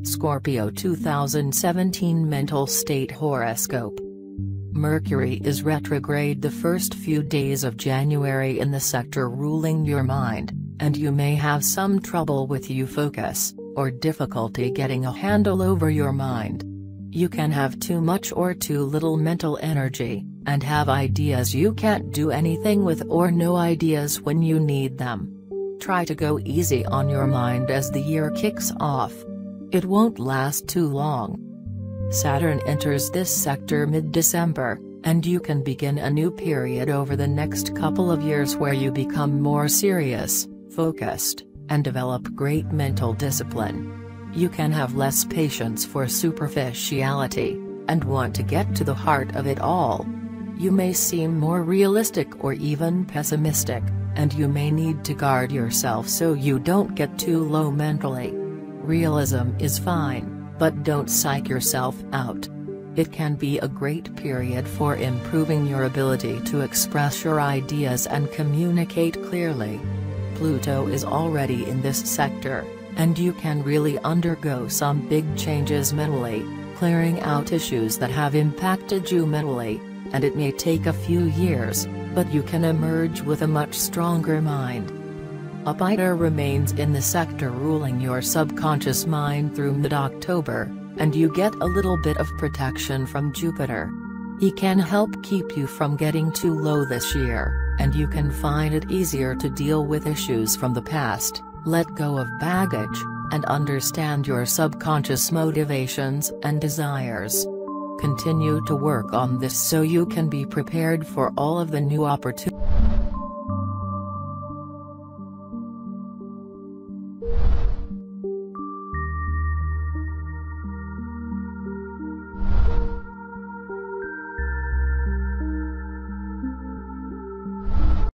Scorpio 2017 Mental State Horoscope. Mercury is retrograde the first few days of January in the sector ruling your mind, and you may have some trouble with your focus, or difficulty getting a handle over your mind. You can have too much or too little mental energy, and have ideas you can't do anything with or no ideas when you need them. Try to go easy on your mind as the year kicks off. It won't last too long. Saturn enters this sector mid-December, and you can begin a new period over the next couple of years where you become more serious, focused, and develop great mental discipline. You can have less patience for superficiality, and want to get to the heart of it all. You may seem more realistic or even pessimistic, and you may need to guard yourself so you don't get too low mentally. Realism is fine, but don't psych yourself out. It can be a great period for improving your ability to express your ideas and communicate clearly. Pluto is already in this sector, and you can really undergo some big changes mentally, clearing out issues that have impacted you mentally, and it may take a few years, but you can emerge with a much stronger mind. Jupiter remains in the sector ruling your subconscious mind through mid-October, and you get a little bit of protection from Jupiter. He can help keep you from getting too low this year, and you can find it easier to deal with issues from the past, let go of baggage, and understand your subconscious motivations and desires. Continue to work on this so you can be prepared for all of the new opportunities.